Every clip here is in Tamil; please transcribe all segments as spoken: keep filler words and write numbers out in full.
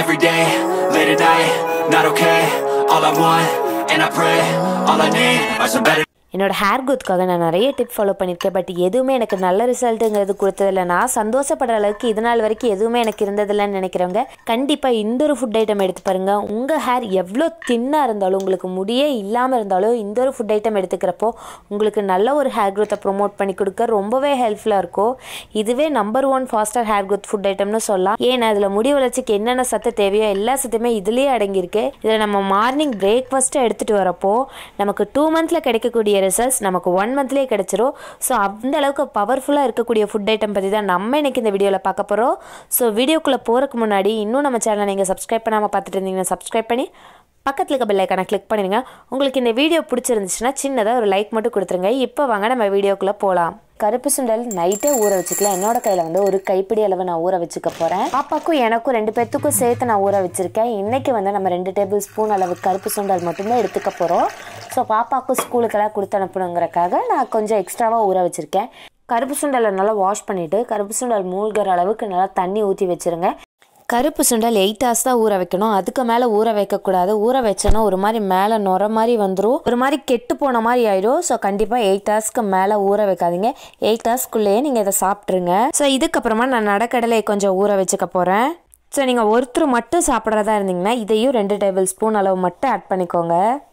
every day, late at night, not okay. All I want, and I pray, all I need are some better. என்னோட ஹேர் குரோத்துக்காக நான் நிறைய டிப் ஃபாலோ பண்ணியிருக்கேன். பட் எதுவுமே எனக்கு நல்ல ரிசல்ட்டுங்கிறது கொடுத்ததில்லை. நான் சந்தோஷப்படுற அளவுக்கு இது நாள் வரைக்கும் எதுவுமே எனக்கு இருந்ததில்லைன்னு நினைக்கிறவங்க கண்டிப்பாக இந்த ஒரு ஃபுட் ஐட்டம் எடுத்து பாருங்கள். உங்கள் ஹேர் எவ்வளோ தின்னாக இருந்தாலும், உங்களுக்கு முடியே இல்லாமல் இருந்தாலும், இந்த ஒரு ஃபுட் ஐட்டம் எடுத்துக்கிறப்போ உங்களுக்கு நல்ல ஒரு ஹேர் க்ரோத்தை ப்ரொமோட் பண்ணி கொடுக்க ரொம்பவே ஹெல்ப்ஃபுல்லாக இருக்கும். இதுவே number one faster hair growth food ஐட்டம்னு சொல்லலாம். ஏன்னா அதில் முடி வளர்ச்சிக்கு என்னென்ன சத்து தேவையோ எல்லா சத்துமே இதுலேயே அடங்கியிருக்கு. இதில் நம்ம மார்னிங் பிரேக்ஃபாஸ்ட்டை எடுத்துகிட்டு வரப்போ நமக்கு டூ மந்த்தில் கிடைக்கக்கூடிய ரிசல்ட்ஸ் நமக்கு ஒன் மந்த்லேயே கிடைச்சிரும். ஸோ அந்த அளவுக்கு பவர்ஃபுல்லாக இருக்கக்கூடிய ஃபுட் ஐட்டம் பற்றி தான் நம்ம இன்னைக்கு இந்த வீடியோவில் பார்க்க போகிறோம். ஸோ வீடியோக்குள்ளே போகிறதுக்கு முன்னாடி இன்னும் நம்ம சேனலை நீங்கள் சப்ஸ்கிரைப் பண்ணாமல் பார்த்துட்டு இருந்தீங்கன்னா சப்ஸ்கிரைப் பண்ணி பக்கத்தில் இருக்க பெல் ஐக்கானை கிளிக் பண்ணிடுங்க. உங்களுக்கு இந்த வீடியோ பிடிச்சிருந்துச்சுன்னா சின்னதாக ஒரு லைக் மட்டும் கொடுத்துருங்க. இப்போ வாங்க நம்ம வீடியோக்குள்ளே போகலாம். கருப்பு சுண்டல் நைட்டே ஊற வச்சுக்கலாம். என்னோட கையில் வந்து ஒரு கைப்பிடி அளவு நான் ஊற வச்சுக்க போகிறேன். பாப்பாக்கும் எனக்கும் ரெண்டு பேர்த்துக்கும் சேர்த்து நான் ஊற வச்சுருக்கேன். இன்றைக்கி வந்து நம்ம ரெண்டு டேபிள் ஸ்பூன் அளவு கருப்பு சுண்டல் மட்டும்தான் எடுத்துக்க போகிறோம். ஸோ பாப்பாவுக்கும் ஸ்கூலுக்கெல்லாம் கொடுத்து அனுப்பணுங்கிறக்காக நான் கொஞ்சம் எக்ஸ்ட்ராவாக ஊற வச்சுருக்கேன். கருப்பு சுண்டலை நல்லா வாஷ் பண்ணிவிட்டு கருப்பு சுண்டல் மூழ்கிற அளவுக்கு நல்லா தண்ணி ஊற்றி வச்சுருங்க. கருப்பு சுண்டல் எயிட் ஹவர்ஸ் தான் ஊற வைக்கணும். அதுக்கு மேலே ஊற வைக்கக்கூடாது. ஊற வச்சோன்னா ஒரு மாதிரி மேலே நுர மாதிரி வந்துடும், ஒரு மாதிரி கெட்டு போன மாதிரி ஆயிடும். ஸோ கண்டிப்பாக எயிட் ஹவர்ஸ்க்கு மேலே ஊற வைக்காதீங்க. எயிட் ஹவர்ஸ்க்குள்ளேயே நீங்கள் இதை சாப்பிட்ருங்க. ஸோ இதுக்கப்புறமா நான் நடக்கடலை கொஞ்சம் ஊற வச்சுக்க போகிறேன். ஸோ நீங்கள் ஒருத்தர் மட்டும் சாப்பிட்றதா இருந்தீங்கன்னா இதையும் ரெண்டு டேபிள் ஸ்பூன் அளவு மட்டும் ஆட் பண்ணிக்கோங்க.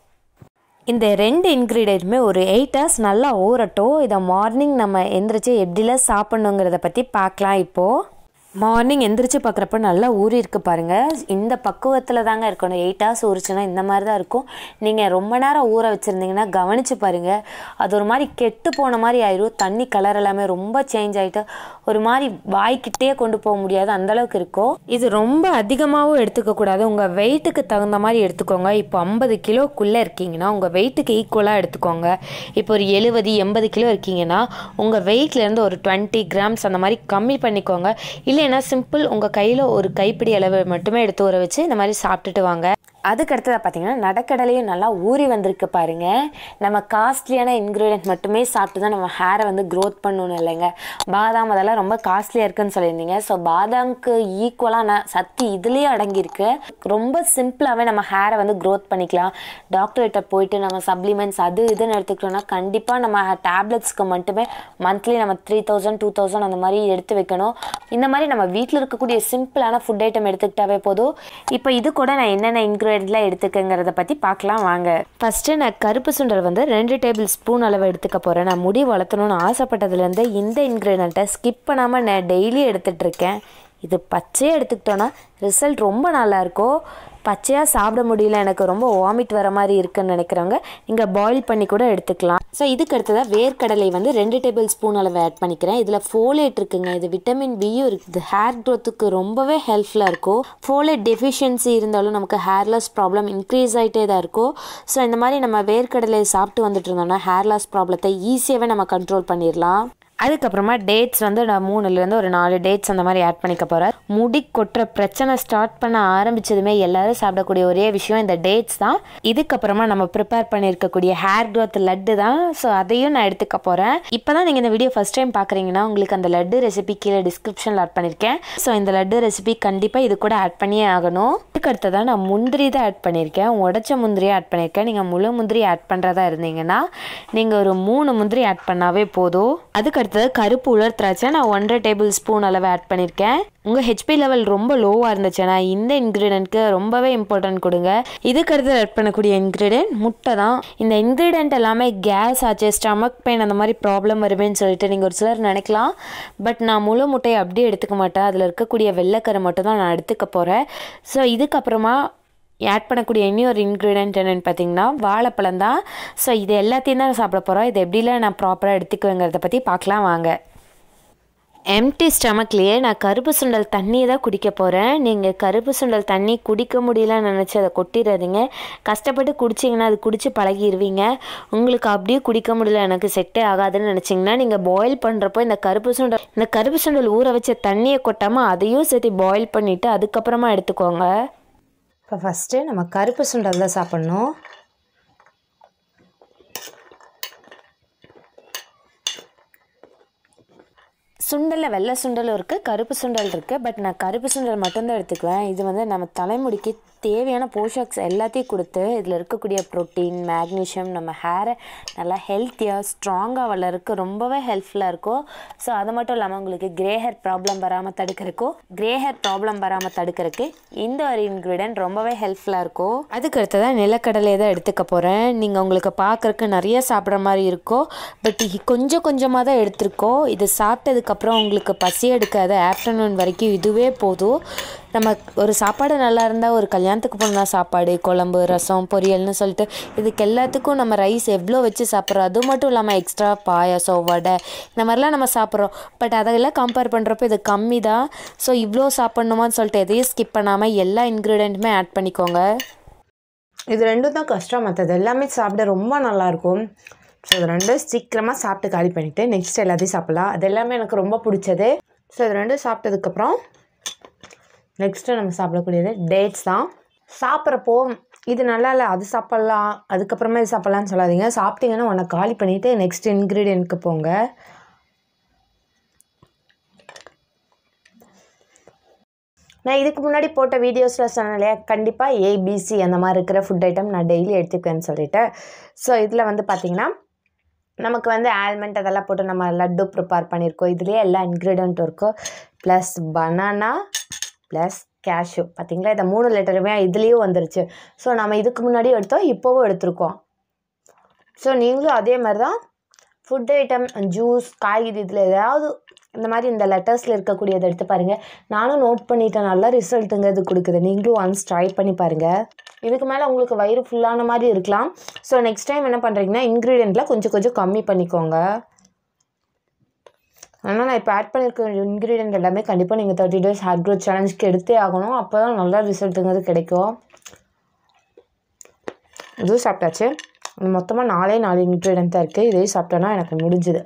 இந்த ரெண்டு இன்க்ரீடியண்ட்டுமே ஒரு எயிட் ஹவர்ஸ் நல்லா ஊறட்டும். இதை மார்னிங் நம்ம எந்திரிச்சு எப்படிலாம் சாப்பிட்ணுங்கிறத பற்றி பார்க்கலாம். இப்போது மார்னிங் எந்திரிச்சு பார்க்குறப்ப நல்லா ஊறி இருக்கு பாருங்கள். இந்த பக்குவத்தில் தாங்க இருக்கணும். எயிட் ஹவர்ஸ் ஊறிச்சுன்னா இந்த மாதிரி தான் இருக்கும். நீங்கள் ரொம்ப நேரம் ஊற வச்சுருந்தீங்கன்னா கவனித்து பாருங்கள், அது ஒரு மாதிரி கெட்டு போன மாதிரி ஆயிடும். தண்ணி கலர் எல்லாமே ரொம்ப சேஞ்ச் ஆகிட்டு ஒரு மாதிரி வாய்க்கிட்டே கொண்டு போக முடியாது, அந்தளவுக்கு இருக்கும். இது ரொம்ப அதிகமாகவும் எடுத்துக்கக்கூடாது. உங்கள் வெயிட்டுக்கு தகுந்த மாதிரி எடுத்துக்கோங்க. இப்போ ஐம்பது கிலோக்குள்ளே இருக்கீங்கன்னா உங்கள் வெயிட்டுக்கு ஈக்குவலாக எடுத்துக்கோங்க. இப்போ ஒரு எழுபது எண்பது கிலோ இருக்கீங்கன்னா உங்கள் வெயிட்லேருந்து ஒரு டுவெண்ட்டி கிராம்ஸ் அந்த மாதிரி கம்மி பண்ணிக்கோங்க. இல்லை ஏன்னா சிம்பிள் உங்கள் கையில் ஒரு கைப்பிடி அளவு மட்டுமே எடுத்து ஊற வச்சு இந்த மாதிரி சாப்பிட்டுட்டு வாங்க. அதுக்கு அடுத்ததாக பார்த்தீங்கன்னா நடக்கடலையும் நல்லா ஊறி வந்திருக்கு பாருங்கள். நம்ம காஸ்ட்லியான இன்க்ரீடியன்ட் மட்டுமே சாப்பிட்டு தான் நம்ம ஹேரை வந்து க்ரோத் பண்ணணும் இல்லைங்க. பாதாம் அதெல்லாம் ரொம்ப காஸ்ட்லியாக இருக்குன்னு சொல்லியிருந்தீங்க. ஸோ பாதாமுக்கு ஈக்குவலாக நான் சத்து இதுலேயே அடங்கியிருக்கு. ரொம்ப சிம்பிளாகவே நம்ம ஹேரை வந்து க்ரோத் பண்ணிக்கலாம். டாக்டர்கிட்ட போயிட்டு நம்ம சப்ளிமெண்ட்ஸ் அது இதுன்னு எடுத்துக்கிட்டோம்னா கண்டிப்பாக நம்ம டேப்லெட்ஸ்க்கு மட்டுமே மந்த்லி நம்ம த்ரீ தௌசண்ட் டூ தௌசண்ட் அந்த மாதிரி எடுத்து வைக்கணும். இந்த மாதிரி நம்ம வீட்டில் இருக்கக்கூடிய சிம்பிளான ஃபுட் ஐட்டம் எடுத்துக்கிட்டாவே போதும். இப்போ இது கூட நான் என்னென்ன இன்க்ரீடியன்ட் எடுத்துக்கங்கிறத பற்றி பார்க்கலாம் வாங்க. ஃபஸ்ட்டு நான் கருப்பு சுண்டல் வந்து ரெண்டு டேபிள் ஸ்பூன் அளவு எடுத்துக்க போகிறேன். நான் முடி வளர்த்தணும்னு ஆசைப்பட்டதுலேருந்து இந்த இன்க்ரீடியண்ட்டை ஸ்கிப் பண்ணாமல் நான் டெய்லி எடுத்துகிட்டு இருக்கேன். இது பச்சையாக எடுத்துக்கிட்டோன்னா ரிசல்ட் ரொம்ப நல்லாயிருக்கும். பச்சையாக சாப்பிட முடியல, எனக்கு ரொம்ப வாமிட் வர மாதிரி இருக்குன்னு நினைக்கிறவங்க நீங்கள் பாயில் பண்ணி கூட எடுத்துக்கலாம். ஸோ இதுக்கு அடுத்ததாக வேர்க்கடலை வந்து ரெண்டு டேபிள் ஸ்பூன் அளவு ஆட் பண்ணிக்கிறேன். இதில் ஃபோலேட் இருக்குங்க. இது விட்டமின் பியும் இருக்குது. ஹேர் க்ரோத்துக்கு ரொம்பவே ஹெல்ப்ஃபுல்லாக இருக்கும். ஃபோலேட் டெஃபிஷியன்சி இருந்தாலும் நமக்கு ஹேர் லாஸ் ப்ராப்ளம் இன்க்ரீஸ் ஆகிட்டே தான் இருக்கும். ஸோ இந்த மாதிரி நம்ம வேர்க்கடலையை சாப்பிட்டு வந்துட்டு இருந்தோம்னா ஹேர் லாஸ் ப்ராப்ளத்தை ஈஸியாகவே நம்ம கண்ட்ரோல் பண்ணிடலாம். அதுக்கப்புறமா டேட்ஸ் வந்து நான் மூணுலேருந்து ஒரு நாலு டேட்ஸ் அந்த மாதிரி ஆட் பண்ணிக்க போகிறேன். முடி கொட்டுற பிரச்சனை ஸ்டார்ட் பண்ண ஆரம்பித்ததுமே எல்லோரும் சாப்பிடக்கூடிய ஒரே விஷயம் இந்த டேட்ஸ் தான். இதுக்கப்புறமா நம்ம ப்ரிப்பேர் பண்ணியிருக்கக்கூடிய ஹேர் க்ரோத் லட்டு தான். ஸோ அதையும் நான் எடுத்துக்க போகிறேன். இப்போ தான் நீங்கள் இந்த வீடியோ ஃபஸ்ட் டைம் பார்க்குறீங்கன்னா உங்களுக்கு அந்த லட்டு ரெசிபி கீழே டிஸ்கிரிப்ஷனில் ஆட் பண்ணியிருக்கேன். ஸோ இந்த லட்டு ரெசிபி கண்டிப்பாக இது கூட ஆட் பண்ணியே ஆகணும். இதுக்கு அடுத்ததான் நான் முந்திரி தான் ஆட் பண்ணியிருக்கேன். உடச்ச முந்திரியை ஆட் பண்ணியிருக்கேன். நீங்கள் முழு முந்திரி ஆட் பண்ணுறதா இருந்தீங்கன்னா நீங்கள் ஒரு மூணு முந்திரி ஆட் பண்ணாவே போதும். அதுக்கு அடுத்தது கருப்பு உலர் திராட்சை நான் ஒன்றரை டேபிள் ஸ்பூன் அளவு ஆட் பண்ணியிருக்கேன். உங்கள் ஹெச்பி லெவல் ரொம்ப லோவாக இருந்துச்சுன்னா இந்த இன்க்ரீடியண்ட்க்கு ரொம்பவே இம்பார்ட்டன்ட் கொடுங்க. இதுக்கு அடுத்து ஆட் பண்ணக்கூடிய இன்க்ரீடியன்ட் முட்டை தான். இந்த இன்க்ரீடியன்ட் எல்லாமே கேஸ் ஆச்சு, ஸ்டமக் பெயின் அந்த மாதிரி ப்ராப்ளம் வருவேன்னு சொல்லிட்டு நீங்கள் ஒரு சிலர் நினைக்கலாம். பட் நான் முழு முட்டையை அப்படியே எடுத்துக்க மாட்டேன். அதில் இருக்கக்கூடிய வெள்ளைக்கரை மட்டும் தான் நான் எடுத்துக்க போகிறேன். ஸோ இதுக்கப்புறமா ஆட் பண்ணக்கூடிய இனி ஒரு இன்க்ரீடியன்ட் என்னென்னு பார்த்தீங்கன்னா வாழைப்பழம் தான். ஸோ இது எல்லாத்தையும் தான் சாப்பிட போகிறோம். இது எப்படிலாம் நான் ப்ராப்பராக எடுத்துக்குவேங்கிறத பற்றி பார்க்கலாம் வாங்க. எம்டி ஸ்டமக்லேயே நான் கருப்பு சுண்டல் தண்ணியை தான் குடிக்க போகிறேன். நீங்கள் கருப்பு சுண்டல் தண்ணி குடிக்க முடியலன்னு நினச்சி அதை கொட்டிடாதீங்க. கஷ்டப்பட்டு குடிச்சிங்கன்னா அது குடித்து பழகிடுவீங்க. உங்களுக்கு அப்படியே குடிக்க முடியல, எனக்கு செட்டே ஆகாதுன்னு நினச்சிங்கன்னா நீங்கள் பாயில் பண்ணுறப்போ இந்த கருப்பு சுண்டல் இந்த கருப்பு சுண்டல் ஊற வச்ச தண்ணியை கொட்டாமல் அதையும் சேர்த்து பாயில் பண்ணிவிட்டு அதுக்கப்புறமா எடுத்துக்கோங்க. இப்போ ஃபஸ்ட்டு நம்ம கருப்பு சுண்டல் தான் சாப்பிட்ணும். சுண்டலில் வெள்ளை சுண்டலும் இருக்குது, கருப்பு சுண்டல் இருக்குது. பட் நான் கருப்பு சுண்டல் மட்டும்தான் எடுத்துக்குவேன். இது வந்து நம்ம தலைமுடிக்கு தேவையான போஷாக்ஸ் எல்லாத்தையும் கொடுத்து இதில் இருக்கக்கூடிய ப்ரோட்டீன், மேக்னீஷியம் நம்ம ஹேரை நல்லா ஹெல்த்தியாக ஸ்ட்ராங்காக வளர்க்க ரொம்பவே ஹெல்ப்ஃபுல்லாக இருக்கும். ஸோ அது மட்டும் இல்லாமல் உங்களுக்கு க்ரே ஹேர் ப்ராப்ளம் வராமல் தடுக்கிறக்கோ க்ரே ஹேர் ப்ராப்ளம் வராமல் தடுக்கிறதுக்கு இந்த ஒரு இன்க்ரீடியன்ட் ரொம்பவே ஹெல்ப்ஃபுல்லாக இருக்கும். அதுக்கு அடுத்ததான் நிலக்கடலையை தான் எடுத்துக்க போகிறேன். நீங்கள் உங்களுக்கு பார்க்குறக்கு நிறைய சாப்பிட்ற மாதிரி இருக்கும், பட் கொஞ்சம் கொஞ்சமாக தான் எடுத்துருக்கோம். இது சாப்பிட்டதுக்கப்புறம் உங்களுக்கு பசி எடுக்காது. ஆஃப்டர்நூன் வரைக்கும் இதுவே போதும். நம்ம ஒரு சாப்பாடு நல்லா இருந்தால் ஒரு கல்யாணத்துக்கு போனால் சாப்பாடு, குழம்பு, ரசம், பொரியல்னு சொல்லிட்டு இதுக்கு எல்லாத்துக்கும் நம்ம ரைஸ் எவ்வளோ வச்சு சாப்பிட்றோம். அது மட்டும் இல்லாமல் எக்ஸ்ட்ரா பாயாசம், வடை இந்த மாதிரிலாம் நம்ம சாப்பிட்றோம். பட் அதெல்லாம் கம்பேர் பண்ணுறப்போ இது கம்மி தான். ஸோ இவ்வளோ சாப்பிட்ணுமான்னு சொல்லிட்டு எதையும் ஸ்கிப் பண்ணாமல் எல்லா இன்க்ரீடியண்ட்டுமே ஆட் பண்ணிக்கோங்க. இது ரெண்டும் தான் கஷ்டம், மற்றது எல்லாமே சாப்பிட ரொம்ப நல்லாயிருக்கும். ஸோ இது ரெண்டும் சீக்கிரமாக சாப்பிட்டு காலி பண்ணிவிட்டு நெக்ஸ்ட் எல்லாத்தையும் சாப்பிட்லாம். அது எல்லாமே எனக்கு ரொம்ப பிடிச்சது. ஸோ இது ரெண்டும் சாப்பிட்டதுக்கப்புறம் நெக்ஸ்ட்டு நம்ம சாப்பிடக்கூடியது டேட்ஸ் தான். சாப்பிட்றப்போ இது நல்லா இல்லை அது சாப்பிட்லாம் அதுக்கப்புறமா இது சாப்பிட்லான்னு சொல்லாதீங்க. சாப்பிட்டீங்கன்னா உன்னை காலி பண்ணிவிட்டு நெக்ஸ்ட் இன்க்ரீடியன்ட்க்கு போங்க. நான் இதுக்கு முன்னாடி போட்ட வீடியோஸில் சொன்னேன் இல்லையா, கண்டிப்பாக ஏபிசி அந்த மாதிரி இருக்கிற ஃபுட் ஐட்டம் நான் டெய்லி எடுத்துக்குவேன்னு சொல்லிட்டு. ஸோ இதில் வந்து பார்த்திங்கன்னா நமக்கு வந்து ஆல்மண்ட் அதெல்லாம் போட்டு நம்ம லட்டு ப்ரிப்பேர் பண்ணியிருக்கோம். இதுலேயே எல்லா இன்க்ரீடியண்ட்டும் இருக்கும். Plus banana plus cashew. பார்த்திங்களா, இந்த மூணு லிட்டருமே இதுலேயும் வந்துருச்சு. ஸோ நம்ம இதுக்கு முன்னாடி எடுத்தோம், இப்போவும் எடுத்துருக்கோம். ஸோ நீங்களும் அதே மாதிரி தான் ஃபுட் ஐட்டம், ஜூஸ், காய்கறி இதில் ஏதாவது இந்த மாதிரி இந்த லெட்டர்ஸில் இருக்கக்கூடியதை எடுத்து பாருங்கள். நானும் நோட் பண்ணிட்டேன், நல்லா ரிசல்ட்டுங்க இது கொடுக்குது. நீங்களும் ஒன்ஸ் ட்ரை பண்ணி பாருங்கள். இதுக்கு மேலே உங்களுக்கு வயிறு ஃபுல்லான மாதிரி இருக்கலாம். ஸோ நெக்ஸ்ட் டைம் என்ன பண்ணுறீங்கன்னா இன்க்ரீடியண்ட்டில் கொஞ்சம் கொஞ்சம் கம்மி பண்ணிக்கோங்க. ஆனால் நான் இப்போ ஆட் பண்ணியிருக்க இன்க்ரீடியன்ட் எல்லாமே கண்டிப்பாக நீங்கள் தேர்ட்டி டேஸ் ஹேர் க்ரோத் சேலஞ்சுக்கு எடுத்தே ஆகணும். அப்போ தான் நல்லா ரிசல்ட்டுங்கிறது கிடைக்கும். இதுவும் சாப்பிட்டாச்சு. மொத்தமாக நாலே நாலு இன்க்ரீடியன்ட் தான் இருக்குது. இதையும் சாப்பிட்டோன்னா எனக்கு முடிஞ்சுது.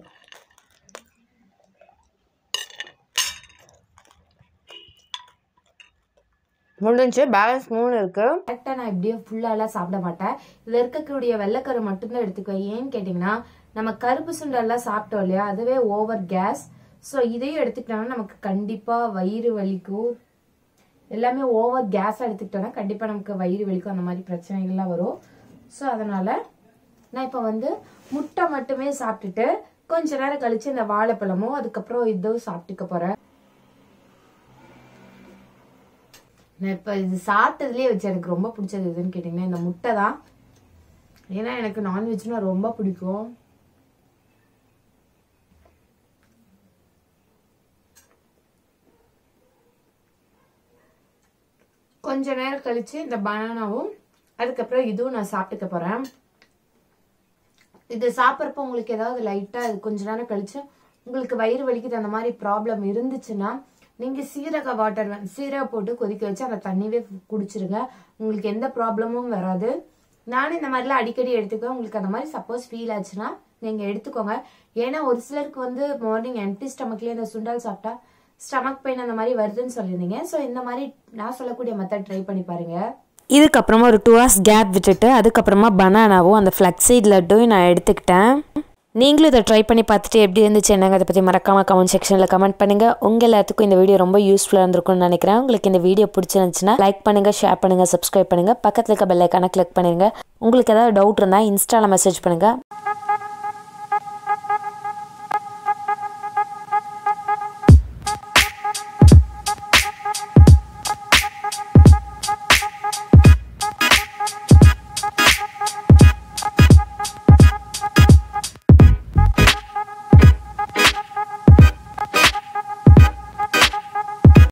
முடிஞ்சு பேலன்ஸ் மூணு இருக்குது. கரெக்டாக நான் இப்படியே ஃபுல்லாலாம் சாப்பிட மாட்டேன். இதில் இருக்கக்கூடிய வெள்ளைக்கரு மட்டும்தான் எடுத்துக்குவேன். ஏன்னு கேட்டிங்கன்னா நம்ம கருப்பு சுண்டெல்லாம் சாப்பிட்டோம் இல்லையா, அதுவே ஓவர் கேஸ். ஸோ இதையும் எடுத்துக்கிட்டோம்னா நமக்கு கண்டிப்பாக வயிறு வலிக்கும். எல்லாமே ஓவர் கேஸாக எடுத்துக்கிட்டோன்னா கண்டிப்பாக நமக்கு வயிறு வலிக்கும், அந்த மாதிரி பிரச்சனைகள்லாம் வரும். ஸோ அதனால் நான் இப்போ வந்து முட்டை மட்டுமே சாப்பிட்டுட்டு கொஞ்ச நேரம் கழித்து இந்த வாழைப்பழமும் அதுக்கப்புறம் இதுவும் சாப்பிட்டுக்க போகிறேன். நான் இப்போ இது சாப்பிட்டதுலேயே வச்சு எனக்கு ரொம்ப பிடிச்சது எதுன்னு கேட்டிங்கன்னா இந்த முட்டை தான். ஏன்னா எனக்கு நான்வெஜ்னா ரொம்ப பிடிக்கும். கொஞ்ச நேரம் கழிச்சு இந்த பனானாவும் அதுக்கப்புறம் இதுவும் நான் சாப்பிட்டுக்க போறேன். இது சாப்பிட்றப்ப உங்களுக்கு ஏதாவது லைட்டா இது கொஞ்ச நேரம் கழிச்சு உங்களுக்கு வயிறு வலிக்குது அந்த மாதிரி ப்ராப்ளம் இருந்துச்சுன்னா நீங்க சீரக வாட்டர் சீரக போட்டு கொதிக்க வச்சு அந்த தண்ணியே குடிச்சிருங்க. உங்களுக்கு எந்த ப்ராப்ளமும் வராது. நானும் இந்த மாதிரிலாம் அடிக்கடி எடுத்துக்குவேன். உங்களுக்கு அந்த மாதிரி சப்போஸ் ஃபீல் ஆச்சுன்னா நீங்க எடுத்துக்கோங்க. ஏன்னா ஒரு சிலருக்கு வந்து மார்னிங் எம்டி ஸ்டமக்லயே இந்த சுண்டல் சாப்பிட்டா ஸ்டமக் பெயின் அந்த மாதிரி வருதுன்னு சொல்லியிருந்தீங்க. ஸோ இந்த மாதிரி நான் சொல்லக்கூடிய மெத்தட் ட்ரை பண்ணி பாருங்க. இதுக்கப்புறமா ஒரு டூ ஹவர்ஸ் கேப் விட்டுட்டு அதுக்கப்புறமா பனானாவும் அந்த ஃப்ளக்ஸீட் லட்டும் நான் எடுத்துக்கிட்டேன். நீங்களும் இதை ட்ரை பண்ணி பார்த்துட்டு எப்படி இருந்துச்சு என்னங்க அதை பற்றி மறக்காமல் கமெண்ட் செக்ஷனில் கமெண்ட் பண்ணுங்கள். உங்கள் எல்லாத்துக்கும் இந்த வீடியோ ரொம்ப யூஸ்ஃபுல்லாக இருந்திருக்கும்னு நினைக்கிறேன். உங்களுக்கு இந்த வீடியோ பிடிச்சிருந்துச்சுன்னா லைக் பண்ணுங்கள், ஷேர் பண்ணுங்கள், சப்ஸ்கிரைப் பண்ணுங்கள், பக்கத்தில் இருக்க பெல் ஐக்கானை கிளிக் பண்ணிடுங்க. உங்களுக்கு ஏதாவது டவுட் இருந்தால் இன்ஸ்டாவில் மெசேஜ் பண்ணுங்கள்.